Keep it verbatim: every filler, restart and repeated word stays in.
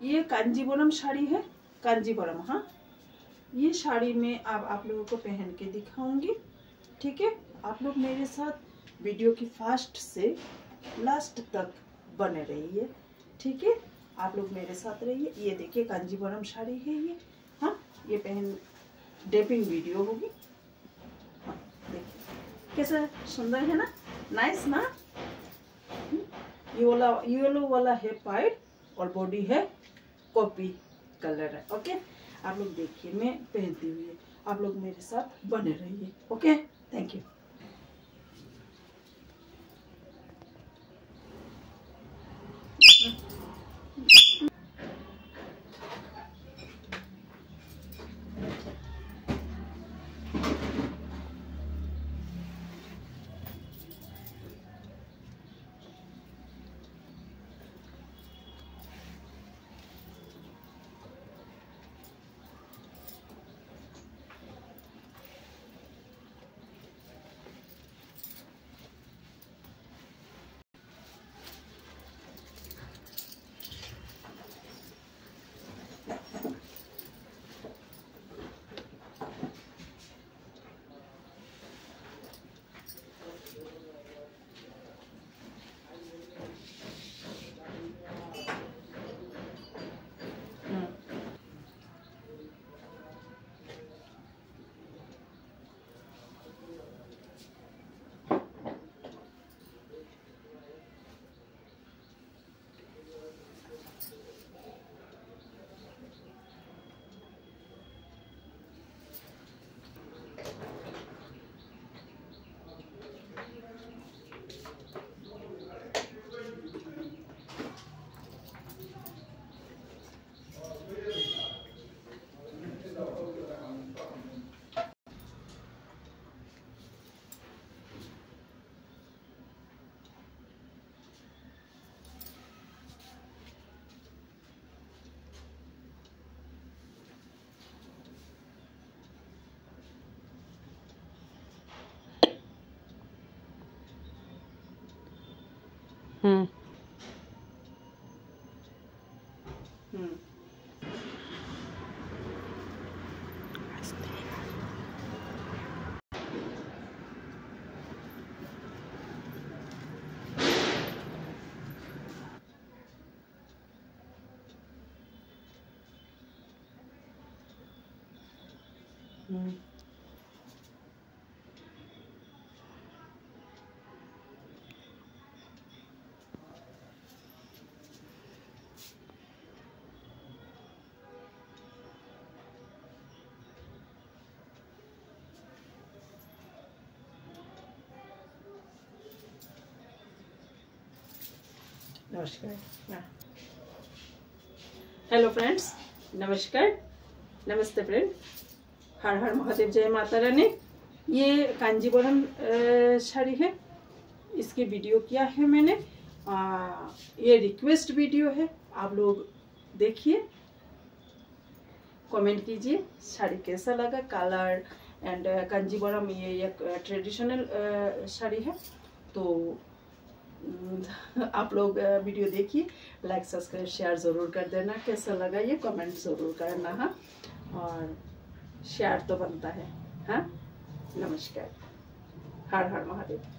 ये कांजीवरम साड़ी है, कांजीवरम। हाँ, ये साड़ी में अब आप लोगों को पहन के दिखाऊंगी। ठीक है, आप लोग मेरे साथ वीडियो की फास्ट से लास्ट तक बने रहिए। ठीक है, आप लोग मेरे साथ रहिए। ये देखिए कांजीवरम साड़ी है ये। हाँ, ये पहन डेपिंग वीडियो होगी। हाँ, देखिए कैसा सुंदर है ना, नाइस ना। ये वाला येलो वाला है पाइड और बॉडी है कॉपी कलर है। ओके, आप लोग देखिए मैं पहनती हुई, आप लोग मेरे साथ बने रहिए। Okay, thank you. हम्म हम्म हम्म नमस्कार। हेलो फ्रेंड्स, नमस्कार, नमस्ते फ्रेंड, हर हर महादेव, जय माता रानी। ये कांजीवरम साड़ी है, इसकी वीडियो किया है मैंने। आ, ये रिक्वेस्ट वीडियो है, आप लोग देखिए, कमेंट कीजिए साड़ी कैसा लगा। कलर एंड कांजीवरम ये एक ट्रेडिशनल साड़ी है, तो आप लोग वीडियो देखिए, लाइक सब्सक्राइब शेयर ज़रूर कर देना। कैसा लगा ये कमेंट ज़रूर करना। हाँ, और शेयर तो बनता है। हाँ, नमस्कार, हर हर महादेव।